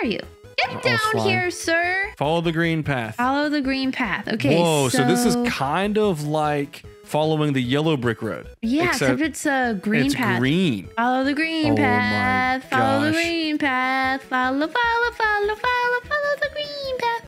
are you? Get down here, sir. Follow the green path. Follow the green path. Okay. Whoa, so this is kind of like following the yellow brick road. Yeah, except it's a green path. It's green. Follow the green path. My Follow the gosh. green path. Follow, follow, follow, follow,